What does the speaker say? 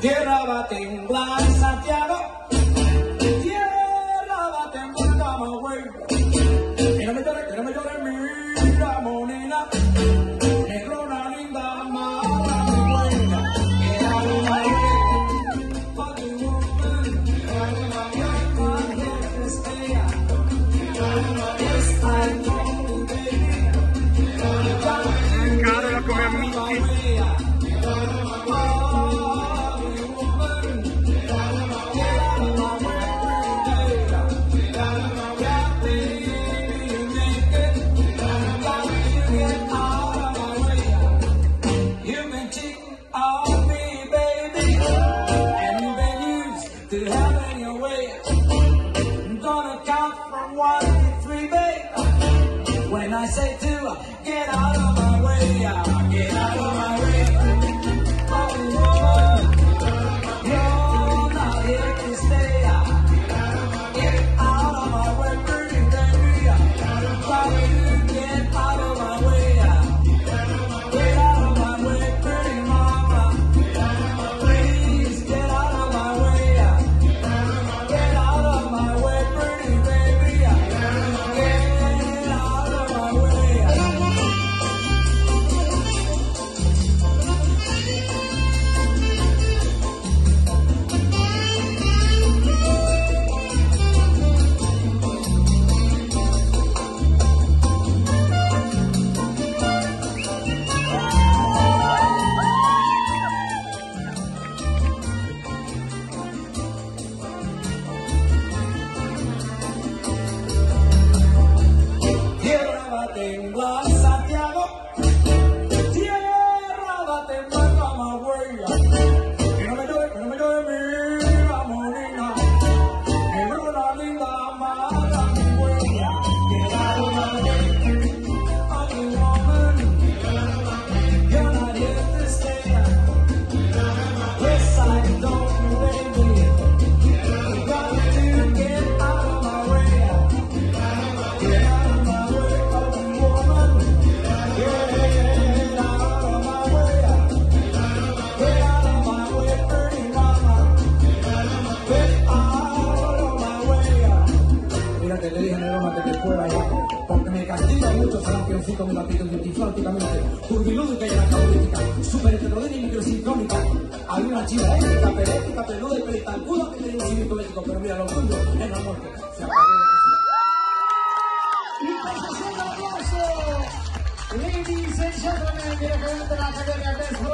Tierra va a temblar en Santiago, tierra va a temblar en Camagüey. Que no me llore, mira, monina, negrona linda, mala mi buena. Get out of my way, fucking woman. Get out of my way, I'm here to stay. Yes, I know, baby. Caro, la come a Mickey. To have your way. I'm gonna count from 1 to 3, babe. When I say 2, get out of my way. Get out of my way. Oh, woman, you're not here to stay. Get out of my way, pretty baby. Try to get out of my way. Get out of my way, pretty mama. Please get out of my way. Temblar Santiago, tierra va a temblar Camagüey. Que no me llore, mira, monina, negrona linda, mala mi huella. Get out of my way, ugly woman, you're not here to stay. Yes, I know, baby, you got to get out of my way. Get out of my way. Te le dije, negro, mate que fuera ya, porque me castiga mucho ese campeoncito, mi gatito multiflánticamente, turbilúdica y anacabólica, super heterodina y microsincrónica. Hay una chiva ética, perética, peluda y peritancuda que tiene un cívico médico, pero mira, lo tuyo es la muerte. Se acabó Y con 60 aplausos, ladies and gentlemen, directamente de la Academia de